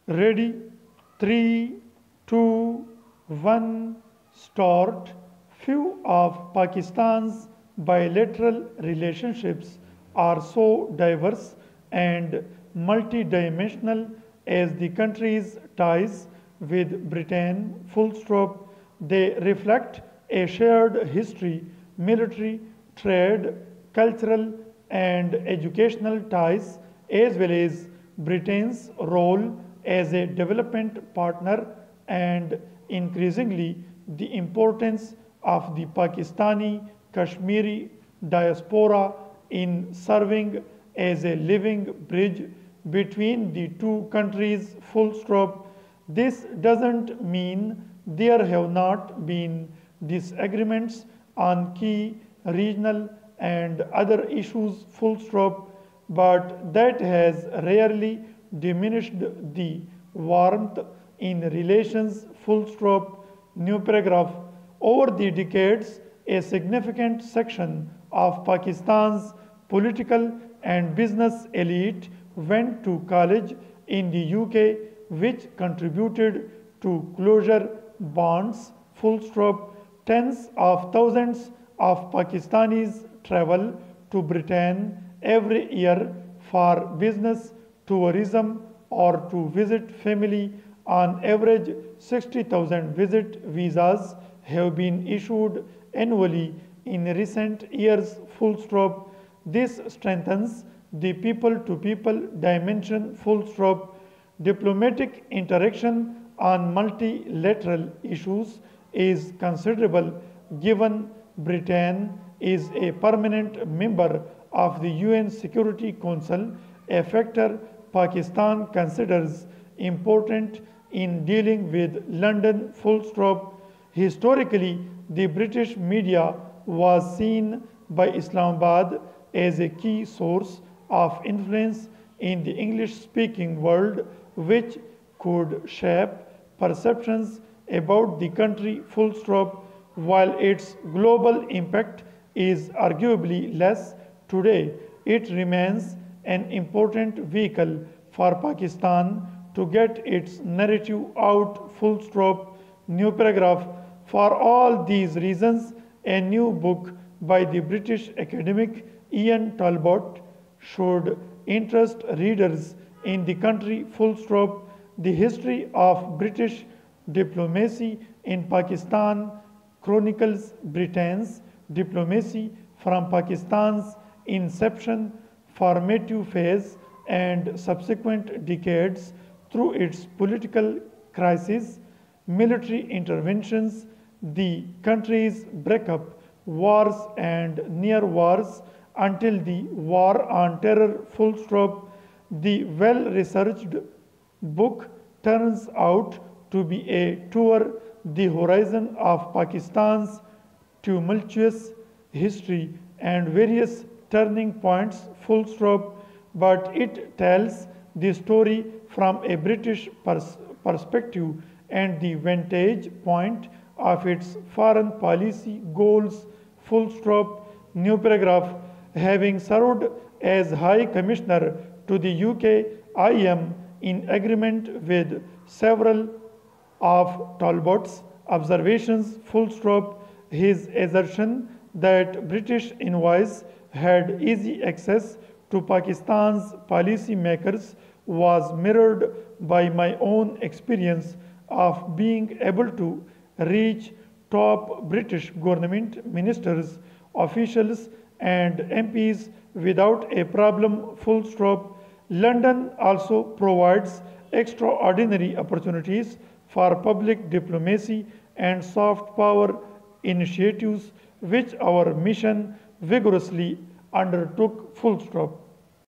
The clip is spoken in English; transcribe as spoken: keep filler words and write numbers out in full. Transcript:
Ready? Three, two, one, start. Few of Pakistan's bilateral relationships are so diverse and multidimensional as the country's ties with Britain. Full stop. They reflect a shared history, military, trade, cultural, and educational ties, as well as Britain's role as a development partner and increasingly the importance of the Pakistani Kashmiri diaspora in serving as a living bridge between the two countries. Full stop. This doesn't mean there have not been disagreements on key regional and other issues. Full stop. But that has rarely diminished the warmth in relations. Full stop. New paragraph. Over the decades, a significant section of Pakistan's political and business elite went to college in the U K, which contributed to closure bonds. Full stop. Tens of thousands of Pakistanis travel to Britain every year for business, tourism, or to visit family. On average, sixty thousand visit visas have been issued annually in recent years. Full stop. This strengthens the people to people dimension. Full stop. Diplomatic interaction on multilateral issues is considerable given Britain is a permanent member of the U N Security Council, a factor Pakistan considers important in dealing with London. Full stop. Historically, the British media was seen by Islamabad as a key source of influence in the English-speaking world, which could shape perceptions about the country. Full stop. While its global impact is arguably less today, it remains an important vehicle for Pakistan to get its narrative out. Full stop. New paragraph. For all these reasons, a new book by the British academic Ian Talbot should interest readers in the country. Full stop. The history of British diplomacy in Pakistan chronicles Britain's diplomacy from Pakistan's inception, formative phase, and subsequent decades through its political crises, military interventions, the country's breakup, wars and near wars until the war on terror. Full stop. The well-researched book turns out to be a tour the horizon of Pakistan's tumultuous history and various turning points. Full stop. But it tells the story from a British pers perspective and the vantage point of its foreign policy goals. Full stop. New paragraph. Having served as High Commissioner to the U K, I am in agreement with several of Talbot's observations. Full stop. His assertion that British envoys had easy access to Pakistan's policy makers was mirrored by my own experience of being able to reach top British government ministers, officials, and M Ps without a problem. Full stop. London also provides extraordinary opportunities for public diplomacy and soft power initiatives, which our mission vigorously undertook. Full stop.